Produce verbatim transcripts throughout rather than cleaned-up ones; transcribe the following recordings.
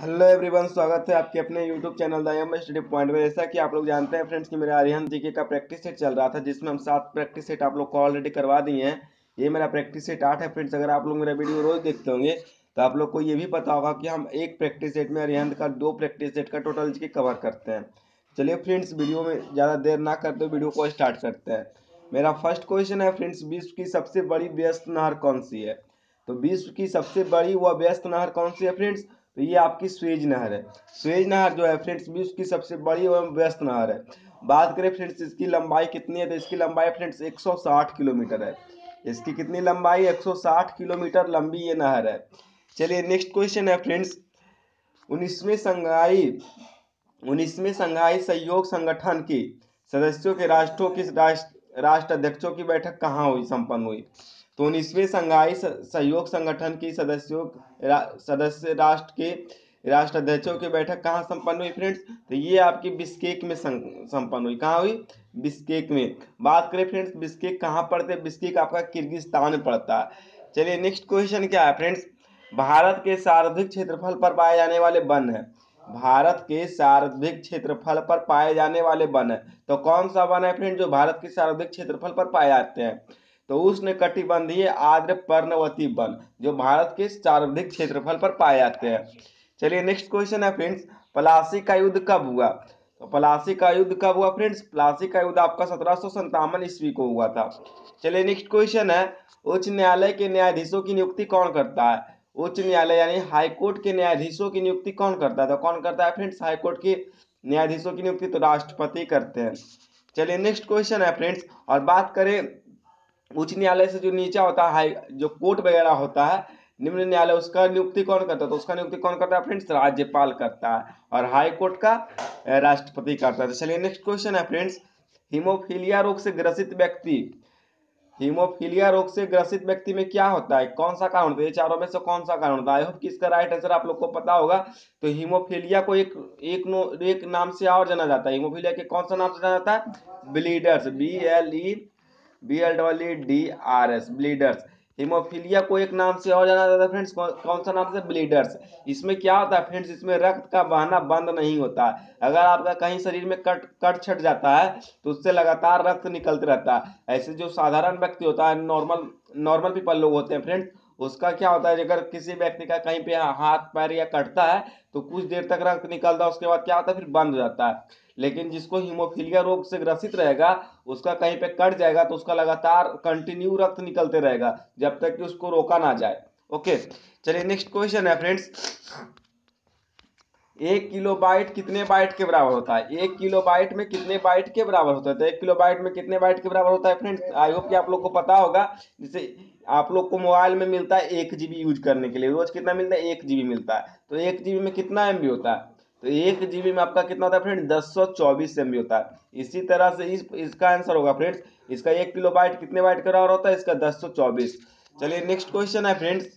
Hello everyone, स्वागत है आपके अपने YouTube channel the M study point में। जैसा कि आप लोग जानते हैं फ्रेंड्स कि मेरा आर्यन जीके का प्रैक्टिस सेट चल रहा था, जिसमें हम सात प्रैक्टिस सेट आप लोग को ऑलरेडी करवा दिए हैं। ये मेरा प्रैक्टिस सेट आठ है फ्रेंड्स। अगर आप लोग मेरा वीडियो रोज देखते होंगे तो आप लोग को ये भी पता होगा कि हम एक प्रैक्टिस सेट में अरिहंत का दो प्रैक्टिस सेट का टोटल जीके कवर करते हैं। चलिए फ्रेंड्स, वीडियो में ज़्यादा देर ना करते वीडियो को स्टार्ट करते हैं। मेरा फर्स्ट क्वेश्चन है फ्रेंड्स, विश्व की सबसे बड़ी व्यस्त नहर कौन सी है? तो विश्व की सबसे बड़ी व व्यस्त नहर कौन सी है फ्रेंड्स? तो ये आपकी स्वेज नहर है। स्वेज नहर जो है फ्रेंड्स विश्व की सबसे बड़ी एवं व्यस्त नहर है। बात करें फ्रेंड्स इसकी लंबाई कितनी है, तो इसकी लंबाई फ्रेंड्स एक सौ साठ किलोमीटर है। इसकी कितनी लंबाई? एक सौ साठ किलोमीटर लंबी ये नहर है। चलिए नेक्स्ट क्वेश्चन है फ्रेंड्स, उन्नीसवें संघाई उन्नीसवें संघाई सहयोग संगठन की सदस्यों के राष्ट्रों की राष्ट्र राष्ट्र अध्यक्षों की बैठक कहाँ हुई संपन्न हुई? तो उन्नीसवें संघाई सहयोग संगठन की सदस्यों रा, सदस्य राष्ट्र के राष्ट्राध्यक्षों की बैठक कहाँ संपन्न हुई फ्रेंड्स? तो ये आपकी बिश्केक में संपन्न हुई। कहाँ हुई? बिश्केक में। बात करें फ्रेंड्स बिश्केक कहाँ पड़ते? बिश्केक आपका किर्गिस्तान में पड़ता है। चलिए नेक्स्ट क्वेश्चन क्या है फ्रेंड्स, भारत के सर्वाधिक क्षेत्रफल पर पाए जाने वाले वन है। भारत के सर्वाधिक क्षेत्रफल पर पाए जाने वाले वन है, तो कौन सा वन है फ्रेंड जो भारत के सर्वाधिक क्षेत्रफल पर पाए जाते हैं? तो उष्ण कटिबंधीय आर्द्र पर्णवती वन जो भारत के सर्वाधिक क्षेत्रफल पर पाए जाते हैं। चलिए नेक्स्ट क्वेश्चन है फ्रेंड्स, प्लासी का युद्ध कब हुआ? तो प्लासी का युद्ध कब हुआ फ्रेंड्स? प्लासी का युद्ध आपका सत्रह सौ संतावन ईस्वी को हुआ था। चलिए नेक्स्ट क्वेश्चन है, उच्च न्यायालय के न्यायाधीशों की नियुक्ति कौन करता है? उच्च न्यायालय यानी हाईकोर्ट के न्यायाधीशों की नियुक्ति कौन करता है? तो कौन करता है फ्रेंड्स हाईकोर्ट के न्यायाधीशों की नियुक्ति? तो राष्ट्रपति करते हैं। चलिए नेक्स्ट क्वेश्चन है फ्रेंड्स, और बात करें उच्च न्यायालय से जो नीचा होता है हाई जो कोर्ट वगैरह होता है निम्न न्यायालय, उसका नियुक्ति कौन करता है? तो उसका नियुक्ति कौन करता है फ्रेंड्स? राज्यपाल करता है। और हाई कोर्ट का राष्ट्रपति करता है। तो चलिए नेक्स्ट क्वेश्चन है फ्रेंड्स, हीमोफीलिया रोग से ग्रसित व्यक्ति हीमोफीलिया रोग से ग्रसित व्यक्ति में क्या होता है? कौन सा कारण होता है? ये चारों में से कौन सा कारण होता है? आई होप कि इसका राइट आंसर आप लोग को पता होगा। तो हीमोफीलिया को एक एक नो एक नाम से और जाना जाता है। हीमोफीलिया के कौन सा नाम से जाना जाता है? Bleeders, B L E B L double E D R S, bleeders. Haemophilia को एक नाम से और जाना जाता है फ्रेंड्स, कौन सा नाम से? ब्लीडर्स। इसमें क्या होता है फ्रेंड्स, इसमें रक्त का बहना बंद नहीं होता है। अगर आपका कहीं शरीर में कट कट छट जाता है तो उससे लगातार रक्त निकलते रहता है। ऐसे जो साधारण व्यक्ति होता है, नॉर्मल नॉर्मल पीपल लोग होते हैं फ्रेंड्स, उसका क्या होता है, अगर किसी व्यक्ति का कहीं पे हाथ पैर या कटता है तो कुछ देर तक रक्त निकलता है, उसके बाद क्या होता है, फिर बंद हो जाता है। लेकिन जिसको हीमोफीलिया रोग से ग्रसित रहेगा उसका कहीं पे कट जाएगा तो उसका लगातार कंटिन्यू रक्त निकलते रहेगा जब तक कि उसको रोका ना जाए। ओके, चलिए नेक्स्ट क्वेश्चन है फ्रेंड्स, एक किलो बाइट कितने बाइट के बराबर होता है? एक किलो बाइट में कितने बाइट के बराबर होता है? तो एक किलो बाइट में कितने बाइट के बराबर होता है फ्रेंड्स? आई होप कि आप लोग को पता होगा। जैसे आप लोग को मोबाइल में मिलता है एक जीबी यूज करने के लिए, रोज कितना मिलता है? एक जीबी मिलता है। तो एक जीबी में कितना एमबी होता है? तो एक जीबी में आपका कितना होता है फ्रेंड? दस सौ चौबीस एमबी होता है। इसी तरह से इस इसका आंसर होगा फ्रेंड्स, इसका एक किलो बाइट कितने बाइट के बराबर होता है? इसका दस सौ चौबीस। चलिए नेक्स्ट क्वेश्चन है फ्रेंड्स,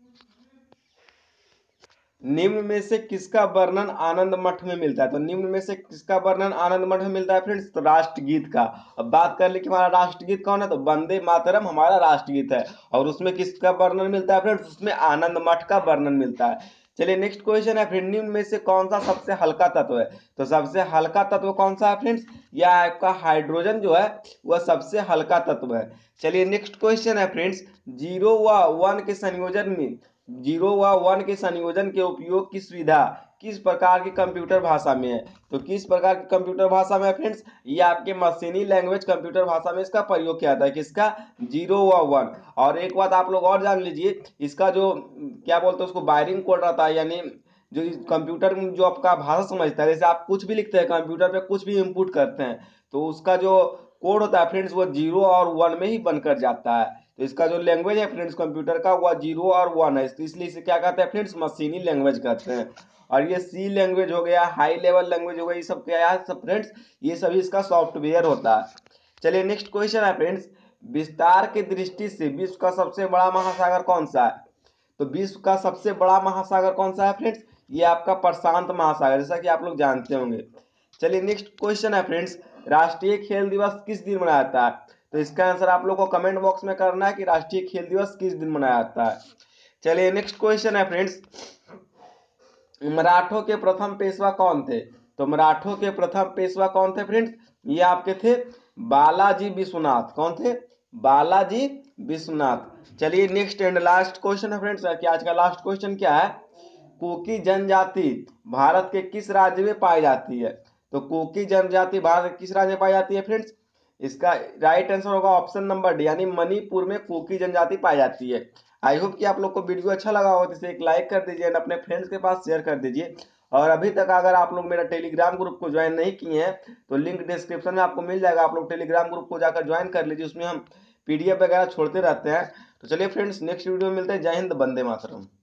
निम्न में से किसका वर्णन आनंद मठ में मिलता है? तो निम्न में से किसका वर्णन आनंद मठ में मिलता है फ्रेंड्स? तो राष्ट्रगीत का। अब बात कर ले कि हमारा राष्ट्रगीत कौन है, तो वंदे मातरम हमारा राष्ट्रगीत है। और उसमें किसका वर्णन मिलता है फ्रेंड्स? उसमें आनंद मठ का वर्णन मिलता है। चलिए नेक्स्ट क्वेश्चन है फ्रेंड, निम्न में से कौन सा सबसे हल्का तत्व है? तो सबसे हल्का तत्व कौन सा है फ्रेंड्स? यह आपका हाइड्रोजन जो है वह सबसे हल्का तत्व है। चलिए नेक्स्ट क्वेश्चन है फ्रेंड्स, जीरो व वन के संयोजन में जीरो व वन के संयोजन के उपयोग की सुविधा किस प्रकार की कंप्यूटर भाषा में है? तो किस प्रकार की कंप्यूटर भाषा में है फ्रेंड्स? ये आपके मशीनी लैंग्वेज कंप्यूटर भाषा में इसका प्रयोग किया जाता है। किसका? जीरो व वन। और एक बात आप लोग और जान लीजिए, इसका जो क्या बोलते हैं उसको बाइनरी कोड रहता है, यानी जो कंप्यूटर में जो आपका भाषा समझता है, जैसे आप कुछ भी लिखते हैं कंप्यूटर पे, कुछ भी इनपुट करते हैं तो उसका जो कोड होता है फ्रेंड्स वो जीरो और वन में ही बनकर जाता है। तो इसका जो लैंग्वेज है फ्रेंड्स कंप्यूटर का वह जीरो और वन है, इसलिए इसे क्या कहते हैं फ्रेंड्स? मशीनी लैंग्वेज कहते हैं। और ये सी लैंग्वेज हो गया, हाई लेवल लैंग्वेज हो गया, ये सब क्या है सब फ्रेंड्स? ये सभी इसका सॉफ्टवेयर होता है। चलिए नेक्स्ट क्वेश्चन है फ्रेंड्स, विस्तार की दृष्टि से विश्व का सबसे बड़ा महासागर कौन सा है? तो विश्व का सबसे बड़ा महासागर कौन सा है फ्रेंड्स? ये आपका प्रशांत महासागर, जैसा कि आप लोग जानते होंगे। चलिए नेक्स्ट क्वेश्चन है फ्रेंड्स, राष्ट्रीय खेल दिवस किस दिन मनाया जाता है? तो इसका आंसर आप लोग को कमेंट बॉक्स में करना है कि राष्ट्रीय खेल दिवस किस दिन मनाया जाता है। चलिए नेक्स्ट क्वेश्चन है फ्रेंड्स, मराठों के प्रथम पेशवा कौन थे? तो मराठों के प्रथम पेशवा कौन थे फ्रेंड्स? ये आपके थे बालाजी विश्वनाथ। कौन थे? बालाजी विश्वनाथ। चलिए नेक्स्ट एंड लास्ट क्वेश्चन है फ्रेंड्स कि आज का लास्ट क्वेश्चन क्या है? कुकी जनजाति भारत के किस राज्य में पाई जाती है? तो कुकी जनजाति भारत के किस राज्य में पाई जाती है फ्रेंड्स? इसका राइट आंसर होगा ऑप्शन नंबर डी, यानी मणिपुर में कुकी जनजाति पाई जाती है। आई होप कि आप लोग को वीडियो अच्छा लगा हो तो इसे एक लाइक कर दीजिए और अपने फ्रेंड्स के पास शेयर कर दीजिए। और अभी तक अगर आप लोग मेरा टेलीग्राम ग्रुप को ज्वाइन नहीं किए हैं तो लिंक डिस्क्रिप्शन में आपको मिल जाएगा, आप लोग टेलीग्राम ग्रुप को जाकर ज्वाइन कर लीजिए, उसमें हम पीडीएफ वगैरह छोड़ते रहते हैं। तो चलिए फ्रेंड्स नेक्स्ट वीडियो में मिलते हैं। जय हिंद, वंदे मातरम।